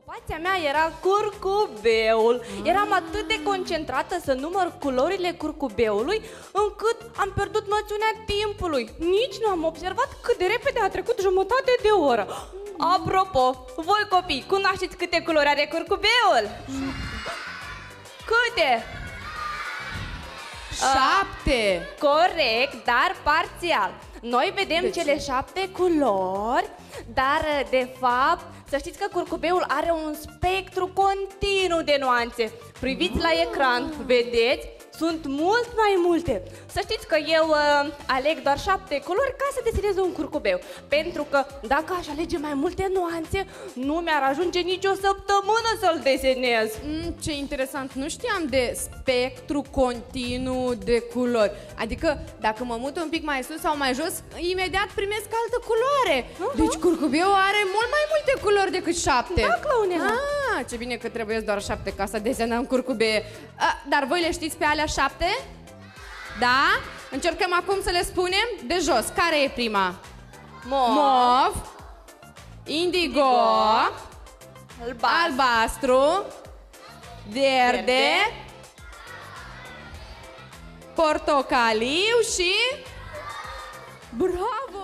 Ocupația mea era curcubeul. Eram atât de concentrată să număr culorile curcubeului, încât am pierdut noțiunea timpului. Nici nu am observat cât de repede a trecut jumătate de oră. Apropo, voi copii, cunoașteți câte culori are curcubeul? Câte? 7. Corect, dar parțial. Noi vedem cele 7 culori, dar de fapt, să știți că curcubeul are un spectru continuu de nuanțe. Priviți la ecran, vedeți? Sunt mult mai multe. Să știți că eu aleg doar 7 culori ca să desenez un curcubeu. Pentru că dacă aș alege mai multe nuanțe, nu mi-ar ajunge nicio săptămână să-l desenez. Ce interesant, nu știam de spectru continuu de culori. Adică dacă mă mut un pic mai sus sau mai jos, imediat primesc altă culoare. Deci curcubeul are mult mai multe culori decât 7. Da, Clăunela. Ce bine că trebuie doar 7 ca să desenăm curcubee. Dar voi le știți pe alea 7? Da? Încercăm acum să le spunem de jos. Care e prima? Mov, indigo, albastru, verde, portocaliu și... Bravo!